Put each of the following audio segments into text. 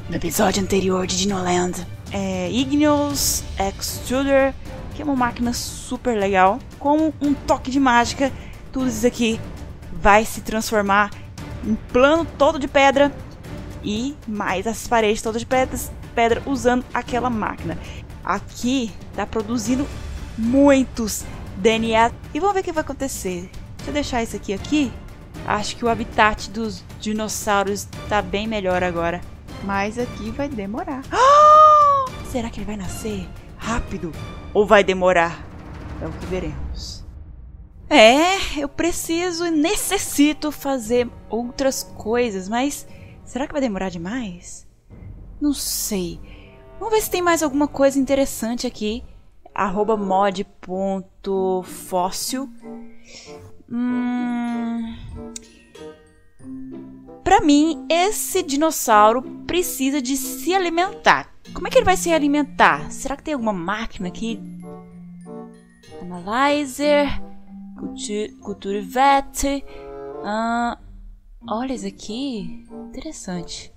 no episódio anterior de Dinoland. Igneous Extruder, que é uma máquina super legal. Com um toque de mágica, tudo isso aqui vai se transformar em plano todo de pedra e mais as paredes todas de pedra usando aquela máquina. Aqui tá produzindo muitos DNA e vamos ver o que vai acontecer. Deixa eu deixar isso aqui. Acho que o habitat dos dinossauros tá bem melhor agora, mas aqui vai demorar. Será que ele vai nascer rápido ou vai demorar? É o que veremos. Eu preciso e necessito fazer outras coisas, mas será que vai demorar demais? Não sei. Vamos ver se tem mais alguma coisa interessante aqui. @mod.fóssil. Pra mim, esse dinossauro precisa de se alimentar. Como é que ele vai se alimentar? Será que tem alguma máquina aqui? Analyzer, Culturivet. Olha isso aqui. Interessante.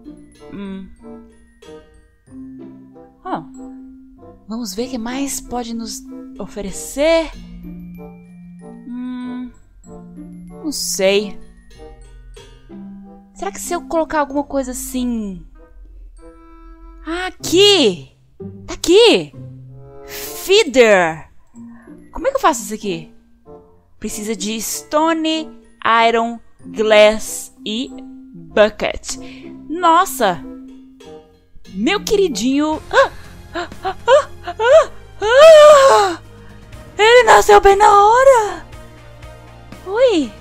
Vamos ver o que mais pode nos oferecer. Não sei. Será que se eu colocar alguma coisa assim... Aqui! Tá aqui! Feeder! Como é que eu faço isso aqui? Precisa de Stone, Iron, Glass e Bucket. Nossa! Meu queridinho... Ele nasceu bem na hora! Oi!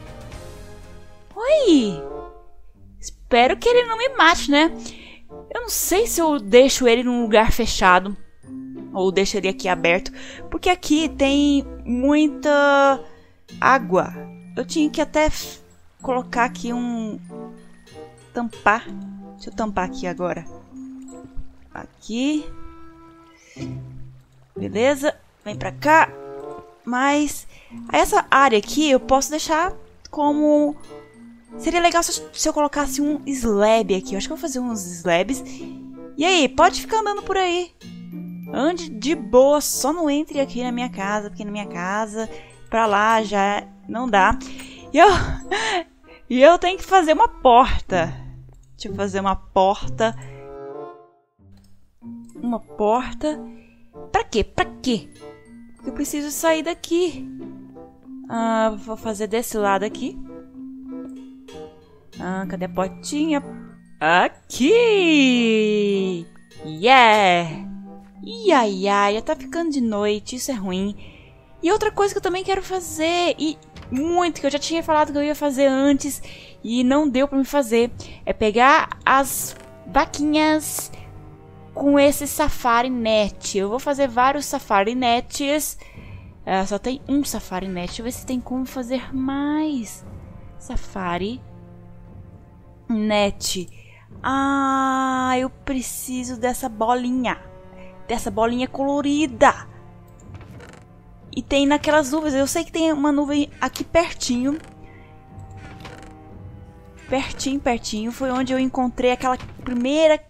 Espero que ele não me mate, né? Eu não sei se eu deixo ele num lugar fechado ou deixo ele aqui aberto, porque aqui tem muita água. Eu tinha que até colocar aqui tampar. Deixa eu tampar aqui agora. Aqui. Beleza. Vem pra cá. Mas essa área aqui eu posso deixar como... Seria legal se eu colocasse um slab aqui. Eu acho que eu vou fazer uns slabs. E aí, pode ficar andando por aí. Ande de boa, só não entre aqui na minha casa, porque na minha casa, pra lá já não dá. E eu tenho que fazer uma porta. Deixa eu fazer uma porta. Uma porta. Pra quê? Porque eu preciso sair daqui. Vou fazer desse lado aqui. Cadê a portinha? Aqui! Yeah! Já tá ficando de noite, isso é ruim. E outra coisa que eu também quero fazer, e muito, que eu já tinha falado que eu ia fazer antes e não deu pra me fazer, é pegar as vaquinhas com esse safari net. Eu vou fazer vários safari nets. Só tem um safari net. Deixa eu ver se tem como fazer mais safari net. Eu preciso dessa bolinha. Dessa bolinha colorida. E tem naquelas nuvens. Eu sei que tem uma nuvem aqui pertinho. Pertinho. Foi onde eu encontrei aquela primeira...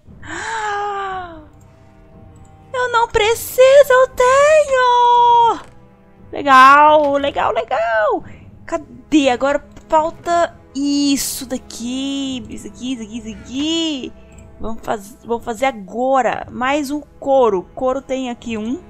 Eu não preciso, eu tenho! Legal. Cadê? Agora falta isso daqui. Isso aqui. Vamos fazer agora. Mais um couro. Couro tem aqui um.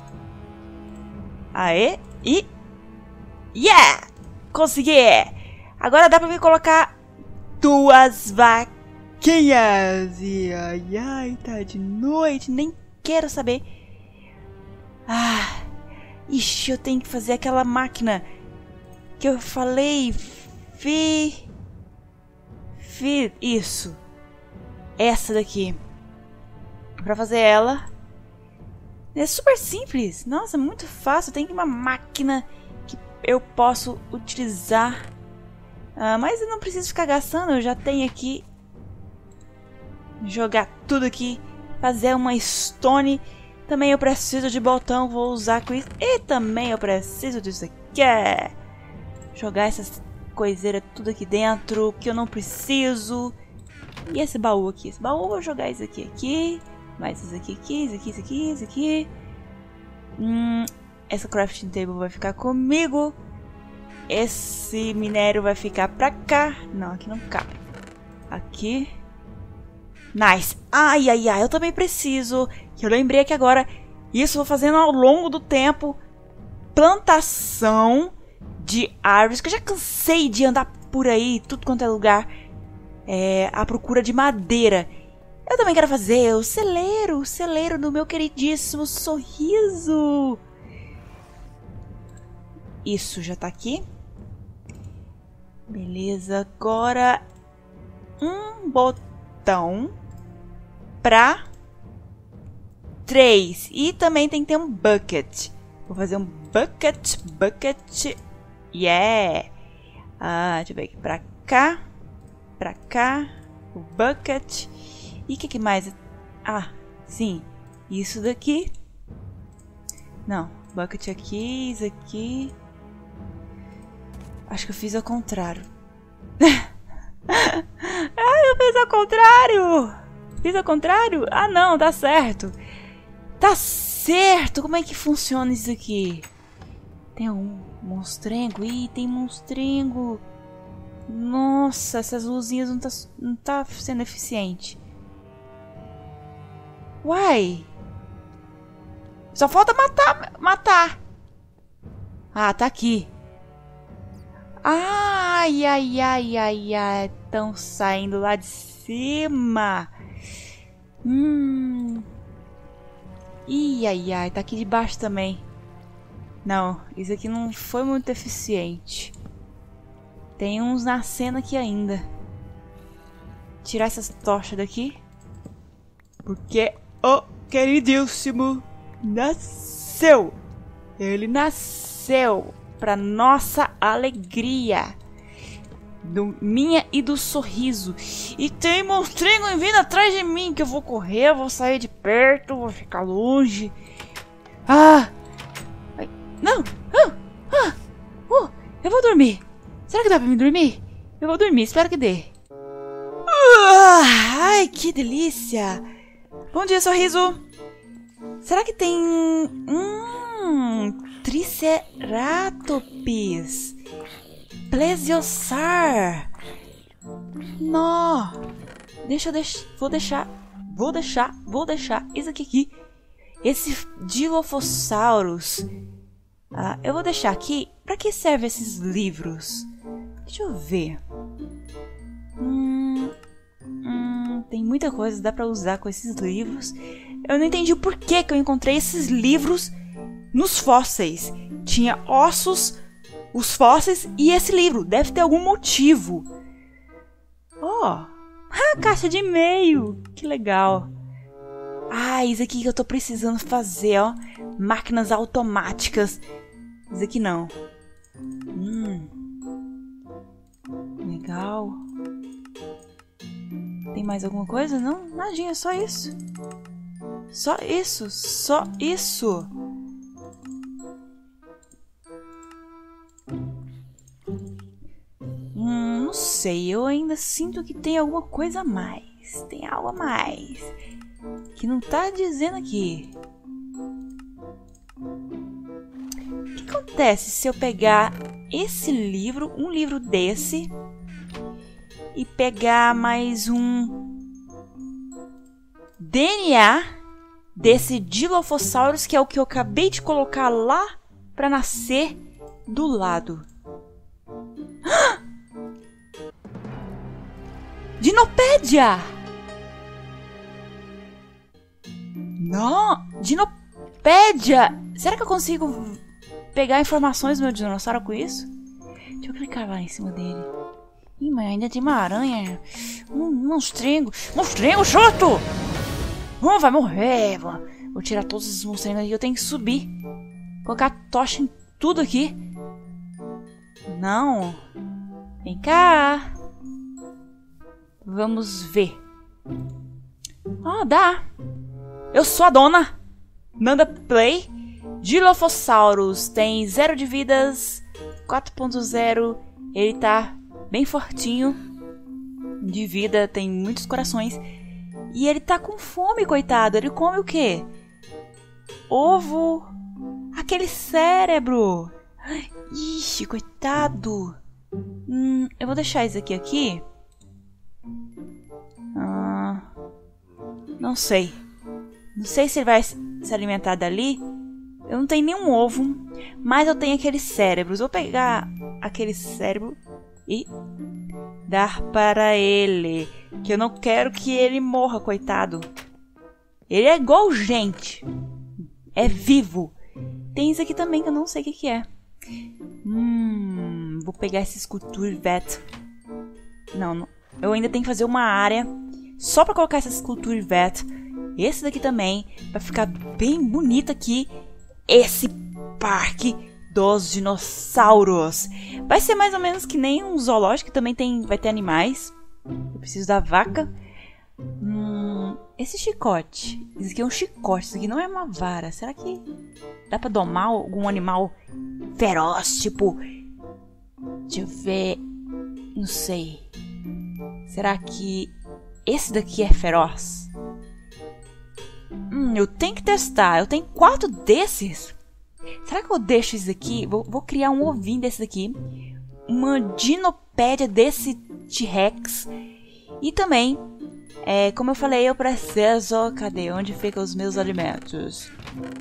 Aê. E... Yeah! Consegui! Agora dá pra me colocar 2 vaquinhas. E ai, tá de noite. Nem quero saber. Ixi, eu tenho que fazer aquela máquina que eu falei. Isso. Essa daqui. Pra fazer ela. É super simples. Nossa, muito fácil. Tem uma máquina que eu posso utilizar. Mas eu não preciso ficar gastando. Eu já tenho aqui. Jogar tudo aqui. Fazer uma stone. Também eu preciso de botão. Vou usar com isso. E também eu preciso disso aqui. Jogar essas coiseiras tudo aqui dentro. Que eu não preciso. E esse baú aqui? Esse baú eu vou jogar isso aqui. Mais isso aqui, isso aqui. Essa crafting table vai ficar comigo. Esse minério vai ficar pra cá. Não, aqui não cabe. Aqui. Nice. Ai, eu também preciso. Que eu lembrei aqui agora. Isso eu vou fazendo ao longo do tempo. Plantação de árvores. Que eu já cansei de andar por aí, tudo quanto é lugar. À procura de madeira. Eu também quero fazer o celeiro do meu queridíssimo Sorriso. Isso já tá aqui. Beleza, agora um botão pra 3. E também tem que ter um bucket. Vou fazer um bucket. Yeah! Deixa eu ver aqui. Pra cá. O bucket. E o que mais? Sim. Isso daqui. Não. Bucket aqui. Isso aqui. Acho que eu fiz ao contrário. Eu fiz ao contrário! Fiz ao contrário? Não, tá certo. Tá certo! Como é que funciona isso aqui? Tem um monstrengo? Ih, tem monstrengo. Nossa, essas luzinhas não tá sendo eficiente. Uai! Só falta matar. Tá aqui. Ai. Estão saindo lá de cima. Tá aqui de baixo também. Não, isso aqui não foi muito eficiente. Tem uns nascendo aqui ainda. Tirar essas tochas daqui. Porque o queridíssimo nasceu. Ele nasceu pra nossa alegria. Minha e do Sorriso. E tem monstrinho vindo atrás de mim. Que eu vou correr, eu vou sair de perto. Vou ficar longe. Não. Eu vou dormir. Será que dá pra me dormir? Eu vou dormir, espero que dê. Ai, que delícia. Bom dia, Sorriso. Será que tem... Triceratops. Plesiosaur. Nó. Vou deixar isso aqui. Esse Dilophosaurus. Eu vou deixar aqui. Pra que servem esses livros? Deixa eu ver. Tem muita coisa, dá pra usar com esses livros. Eu não entendi o porquê que eu encontrei esses livros nos fósseis. Tinha ossos, os fósseis e esse livro. Deve ter algum motivo. Caixa de e-mail. Que legal. Isso aqui que eu tô precisando fazer, ó. Máquinas automáticas. Isso aqui não. Legal. Tem mais alguma coisa? Não, nadinha, só isso. Só isso. Não sei, eu ainda sinto que tem alguma coisa a mais. Tem algo a mais. Que não tá dizendo aqui. O que acontece se eu pegar esse livro, um livro desse, e pegar mais um DNA desse Dilophosaurus, que é o que eu acabei de colocar lá pra nascer do lado? Dinopédia! Não! Dinopédia! Será que eu consigo pegar informações do meu dinossauro com isso? Deixa eu clicar lá em cima dele. Ih, mas ainda tem uma aranha. Monstrengo! Monstrengo, chato! Vai morrer! Vou tirar todos esses monstrengos aqui. Eu tenho que subir. Colocar tocha em tudo aqui. Não! Vem cá! Vamos ver. Dá! Eu sou a dona! Nanda Play. Dilophosaurus tem 0 de vidas. 4.0. Ele tá bem fortinho. de vida, tem muitos corações. E ele tá com fome, coitado. Ele come o quê? Ovo. Aquele cérebro. Ixi, coitado. Eu vou deixar isso aqui. Não sei. Não sei se ele vai se alimentar dali. Eu não tenho nenhum ovo, mas eu tenho aqueles cérebros. Vou pegar aquele cérebro e dar para ele. Que eu não quero que ele morra, coitado. Ele é igual gente. É vivo. Tem isso aqui também que eu não sei o que é. Vou pegar esse Sculpture Vat. Não. Eu ainda tenho que fazer uma área só pra colocar essa Sculpture Vat. Esse daqui também. Vai ficar bem bonito aqui. Esse parque dos dinossauros. Vai ser mais ou menos que nem um zoológico que também vai ter animais. Eu preciso da vaca. Esse chicote. Isso aqui é um chicote. Isso aqui não é uma vara. Será que dá pra domar algum animal feroz? Tipo... Deixa eu ver... Não sei. Será que esse daqui é feroz? Eu tenho que testar. Eu tenho 4 desses. Será que eu deixo isso aqui? Vou criar um ovinho desse daqui. Uma dinopédia desse T-Rex. E também, como eu falei, eu preciso... Cadê? Onde ficam os meus alimentos?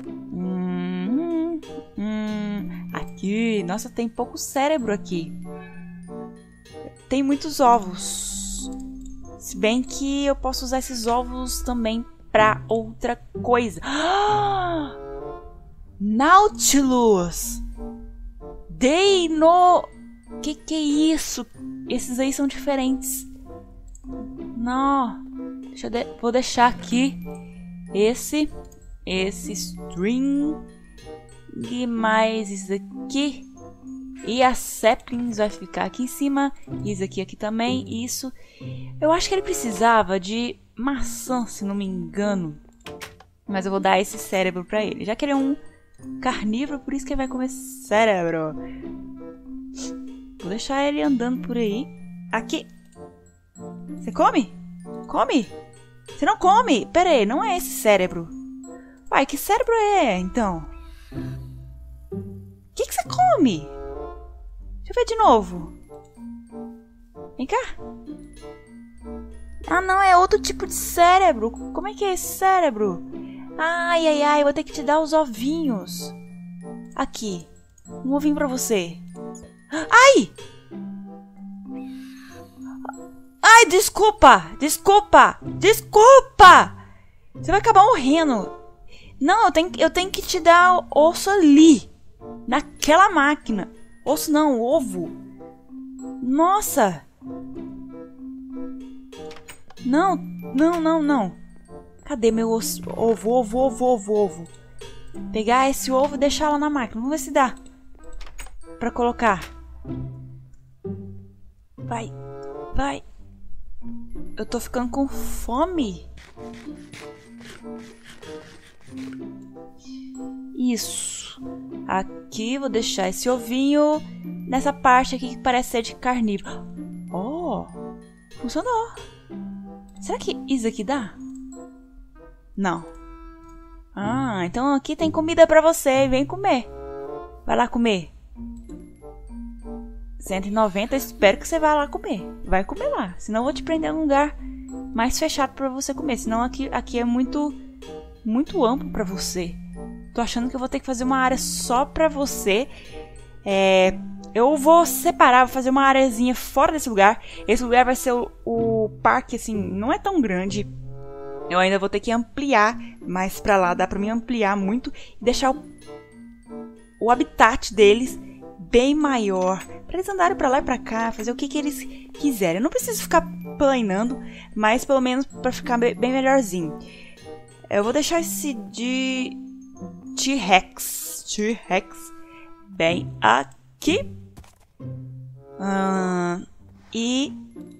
Aqui. Nossa, tem pouco cérebro aqui. Tem muitos ovos. Se bem que eu posso usar esses ovos também pra outra coisa. Nautilus! Deino... Que é isso? Esses aí são diferentes. Não. Vou deixar aqui esse string e mais isso aqui. E a saplings vai ficar aqui em cima. Isso aqui também. Isso. Eu acho que ele precisava de maçã, se não me engano. Mas eu vou dar esse cérebro pra ele. Já que ele é um carnívoro, por isso que ele vai comer cérebro. Vou deixar ele andando por aí. Aqui. Você come? Come? Você não come? Pera aí, não é esse cérebro. Uai, que cérebro é, então? O que você come? Deixa eu ver de novo. Vem cá. Ah, não, é outro tipo de cérebro. Como é que é esse cérebro? Ai, vou ter que te dar os ovinhos. Aqui. Um ovinho pra você. Ai! Ai, desculpa! Você vai acabar morrendo. Não, eu tenho que te dar osso ali. Naquela máquina. Osso não, ovo. Nossa! Não. Cadê meu osso? Ovo. Pegar esse ovo e deixar lá na máquina. Vamos ver se dá pra colocar. Vai. Eu tô ficando com fome. Isso. Aqui, vou deixar esse ovinho nessa parte aqui que parece ser de carnívoro. Oh, funcionou. Será que isso aqui dá? Não. Ah, então aqui tem comida pra você. Vem comer. Vai lá comer. 190, eu espero que você vá lá comer. Vai comer lá. Senão eu vou te prender num lugar mais fechado pra você comer. Senão aqui é muito amplo pra você. Tô achando que eu vou ter que fazer uma área só pra você. Eu vou separar, vou fazer uma areazinha fora desse lugar. Esse lugar vai ser o parque, assim, não é tão grande. Eu ainda vou ter que ampliar mais pra lá. Dá pra mim ampliar muito e deixar o habitat deles bem maior. Pra eles andarem pra lá e pra cá, fazer o que eles quiserem. Eu não preciso ficar planejando, mas pelo menos pra ficar bem melhorzinho. Eu vou deixar esse de T-Rex bem aqui. E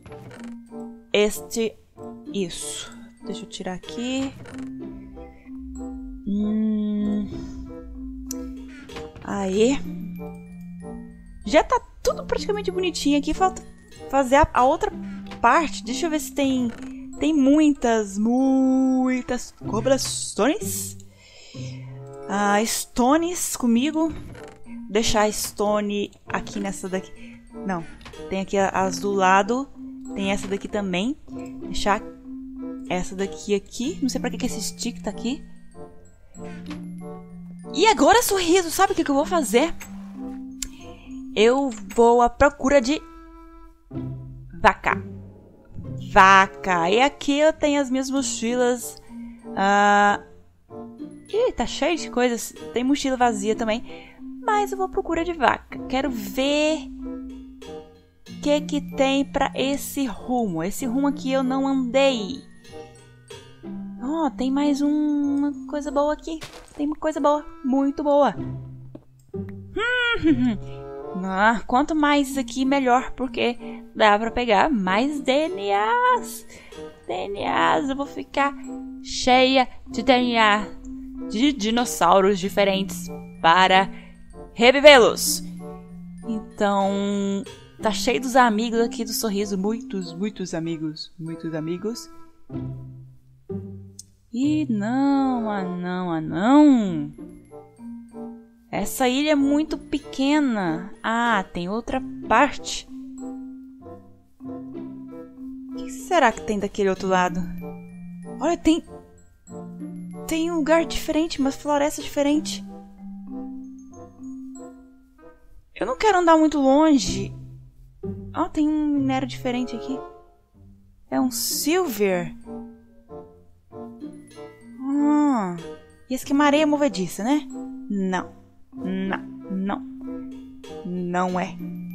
isso. Deixa eu tirar aqui. Aí. Já tá tudo praticamente bonitinho aqui. Falta fazer a outra parte. Deixa eu ver se tem... Tem muitas cobrações. Stones comigo. Deixar a Stone aqui nessa daqui. Não, tem aqui as do lado. Tem essa daqui também. Deixar essa daqui aqui. Não sei pra que esse stick tá aqui. E agora, sorriso, sabe o que eu vou fazer? Eu vou à procura de vaca. E aqui eu tenho as minhas mochilas. Ih, tá cheio de coisas. Tem mochila vazia também. Mas eu vou à procura de vaca. Quero ver o que tem pra esse rumo. Esse rumo aqui eu não andei. Tem mais uma coisa boa aqui. Tem uma coisa boa. Muito boa. Quanto mais isso aqui, melhor. Porque dá pra pegar mais DNAs. Eu vou ficar cheia de DNA de dinossauros diferentes para revivê-los. Então, tá cheio dos amigos aqui do sorriso. Muitos amigos. E não. Essa ilha é muito pequena. Tem outra parte. O que será que tem daquele outro lado? Olha, tem um lugar diferente, uma floresta diferente. Eu não quero andar muito longe. Tem um minério diferente aqui. É um silver. E esse aqui é uma areia movediça, né? Não é.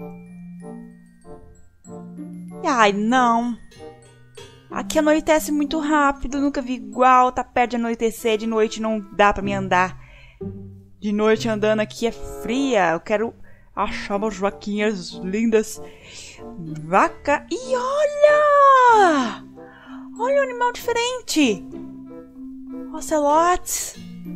Ai, não. Aqui anoitece muito rápido. Nunca vi igual. Tá perto de anoitecer. De noite não dá pra me andar. De noite andando aqui é fria. Eu quero achar umas vaquinhas lindas. Vaca. E olha! Olha um animal diferente. Ocelotes.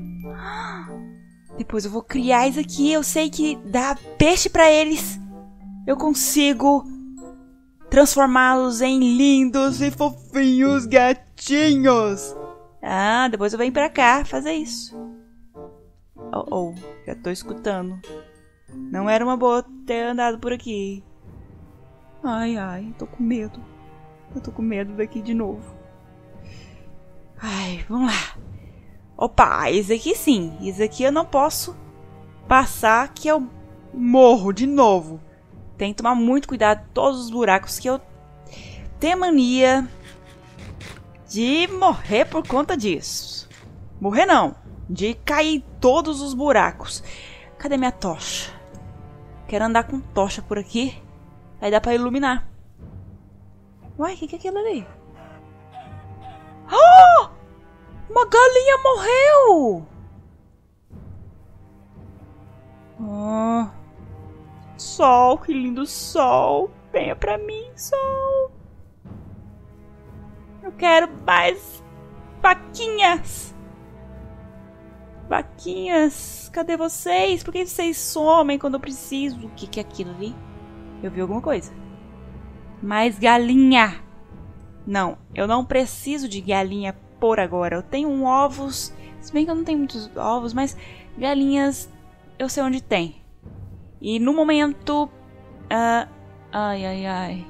Depois eu vou criar isso aqui. Eu sei que dá peixe pra eles. Eu consigo transformá-los em lindos e fofinhos gatinhos. Depois eu venho pra cá fazer isso. Já tô escutando. Não era uma boa ter andado por aqui. Ai, tô com medo. Eu tô com medo daqui de novo. Vamos lá. Opa, esse aqui sim. Esse aqui eu não posso passar, que eu morro de novo. Tem que tomar muito cuidado com todos os buracos, que eu tenho mania de morrer por conta disso. Morrer não, de cair em todos os buracos. Cadê minha tocha? Quero andar com tocha por aqui. Aí dá pra iluminar. Uai, o que é aquilo ali? Uma galinha morreu! Sol, que lindo sol. Venha pra mim, sol. Eu quero mais vaquinhas. Vaquinhas, cadê vocês? Por que vocês somem quando eu preciso? O que é aquilo ali? Eu vi alguma coisa. Mais galinha. Não, eu não preciso de galinha por agora. Eu tenho ovos. Se bem que eu não tenho muitos ovos, mas galinhas eu sei onde tem. E no momento... Ai.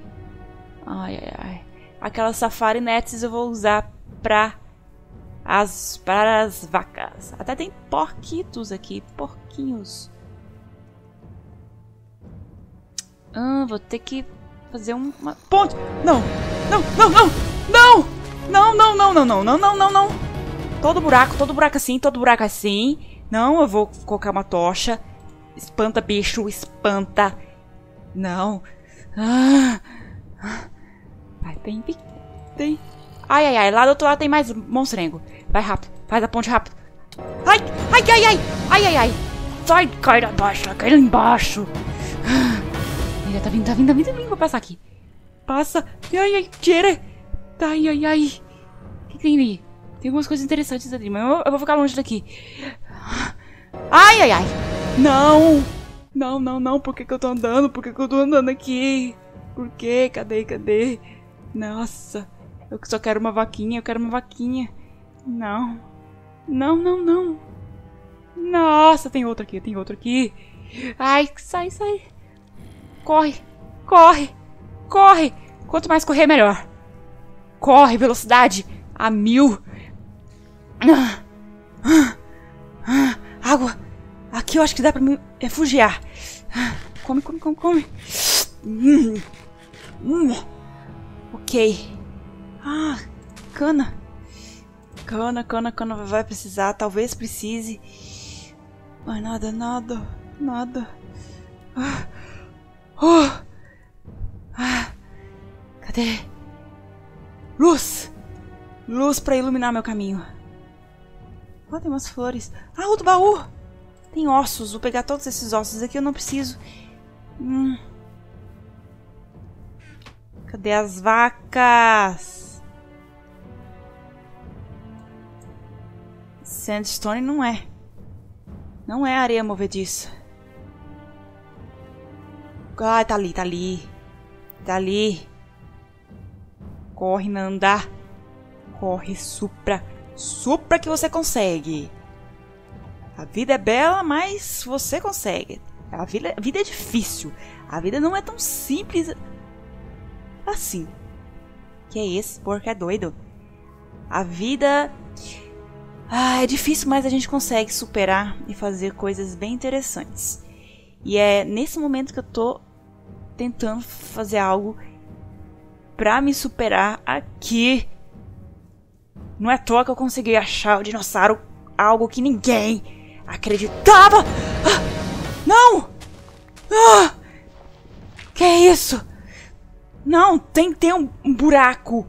Aquelas safari nets eu vou usar para as vacas. Até tem porquitos aqui. Porquinhos. Vou ter que fazer uma ponte. Não. Todo buraco assim. Não, eu vou colocar uma tocha. Espanta, bicho, espanta. Não. Vai, tem. Ai, lá do outro lado tem mais monstrengo. Vai rápido, faz a ponte rápido. Ai. Sai, cai lá embaixo. Ele tá vindo, vou passar aqui. Passa. Ai, tira. Ai. O que tem ali? Tem algumas coisas interessantes ali, mas eu vou ficar longe daqui. Ai. Não. Por que eu tô andando? Por que eu tô andando aqui? Por quê? Cadê? Nossa, eu só quero uma vaquinha, eu quero uma vaquinha. Não. Não, não, não. Nossa, tem outro aqui, tem outro aqui. Ai, sai, sai. Corre, corre, corre. Quanto mais correr, melhor. Corre, velocidade a 1000. Água. Aqui eu acho que dá pra me refugiar. Come, come, come, come. Ok. Ah, cana. Cana, cana, cana vai precisar. Talvez precise. Mas nada, nada, nada. Cadê? Luz! Luz pra iluminar meu caminho. Oh, tem umas flores. Ah, outro baú! Tem ossos. Vou pegar todos esses ossos aqui. Eu não preciso. Cadê as vacas? Sandstone não é. Não é areia movediça. Ah, tá ali, tá ali. Tá ali. Corre, Nanda. Corre, Supra. Supra que você consegue. A vida é bela, mas você consegue. A vida é difícil. A vida não é tão simples assim. Que é esse? Porco é doido. A vida... é difícil, mas a gente consegue superar e fazer coisas bem interessantes. E é nesse momento que eu tô tentando fazer algo pra me superar aqui. Não é à toa que eu consegui achar o dinossauro, algo que ninguém acreditava. Não! Que é isso? Não, tem um buraco.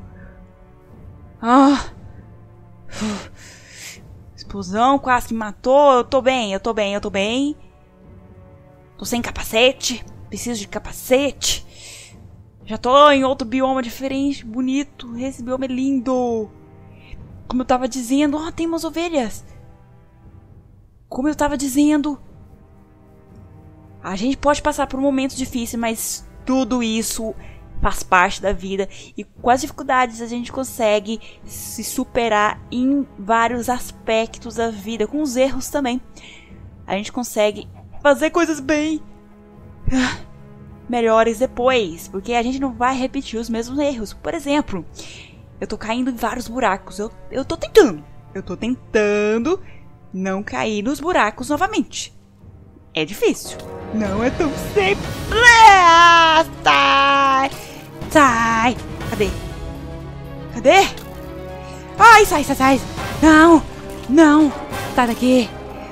Explosão, quase que me matou. Eu tô bem, eu tô bem, eu tô bem. Tô sem capacete. Preciso de capacete. Já tô em outro bioma diferente, bonito. Esse bioma é lindo. Como eu tava dizendo, tem umas ovelhas. Como eu tava dizendo, a gente pode passar por momentos difíceis, mas tudo isso faz parte da vida. E com as dificuldades a gente consegue se superar em vários aspectos da vida. Com os erros também. A gente consegue fazer coisas bem melhores depois. Porque a gente não vai repetir os mesmos erros. Por exemplo, eu tô caindo em vários buracos. Eu tô tentando. Eu tô tentando não cair nos buracos novamente. É difícil. Não é tão simples. Sai! Sai! Cadê? Cadê? Ai, sai, sai, sai! Não! Não! Sai daqui!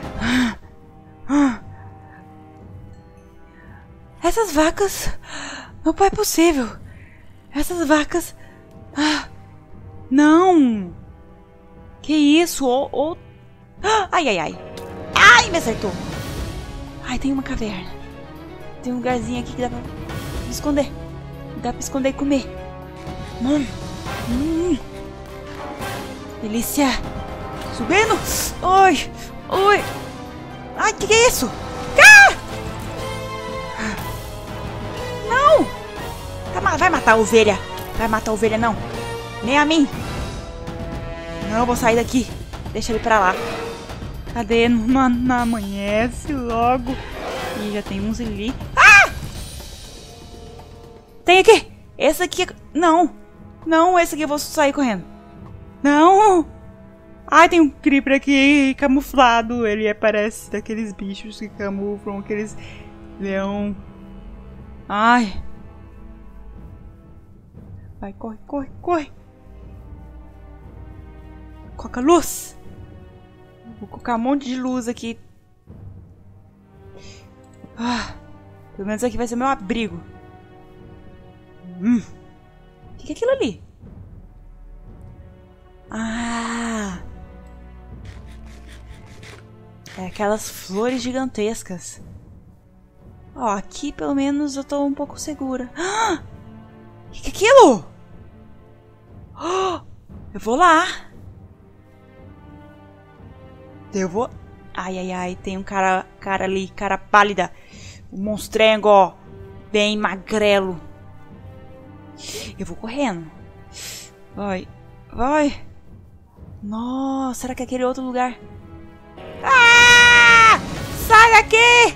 Essas vacas... Não é possível! Essas vacas... Não! Que isso? Ai, ai, ai! Ai, me acertou! Ai, tem uma caverna. Tem um lugarzinho aqui que dá pra me esconder. Dá pra esconder e comer. Delícia! Subindo! Oi! Oi! Ai, que é isso? Não! Vai matar a ovelha! Vai matar a ovelha, não! Nem a mim! Não, eu vou sair daqui. Deixa ele pra lá. Cadê? Não amanhece logo. Ih, já tem uns ali. Tem aqui! Esse aqui... Não! Não, esse aqui eu vou sair correndo. Não! Ai, tem um creeper aqui camuflado. Ele parece daqueles bichos que camuflam, aqueles leão. Ai. Vai, corre, corre, corre. Coloca luz. Vou colocar um monte de luz aqui. Pelo menos aqui vai ser meu abrigo. O que é aquilo ali? É aquelas flores gigantescas. Aqui pelo menos eu tô um pouco segura. O que é aquilo? Eu vou lá. Eu vou... Ai, ai, ai. Tem um cara ali, cara pálida. Um monstrengo, ó. Bem magrelo. Eu vou correndo. Vai. Vai. Nossa, será que é aquele outro lugar? Ah! Sai daqui!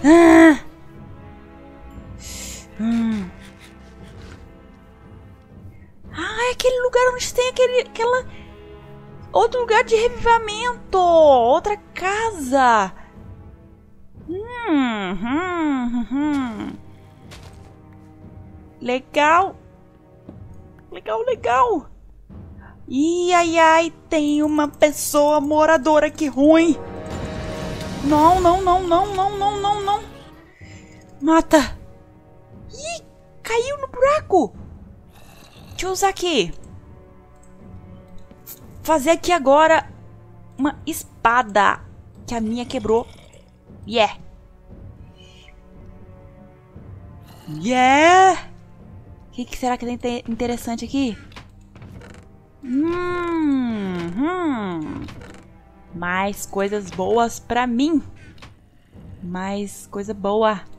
Ah, é aquele lugar onde tem aquela... Outro lugar de revivamento! Outra casa! Legal! Legal, legal! Ih, ai, ai, tem uma pessoa moradora aqui ruim! Não, não, não, não, não, não, não, não! Mata! Ih, caiu no buraco! Deixa eu usar aqui. Fazer aqui agora uma espada. Que a minha quebrou. Yeah. Yeah. O que será que tem interessante aqui? Mais coisas boas pra mim. Mais coisa boa.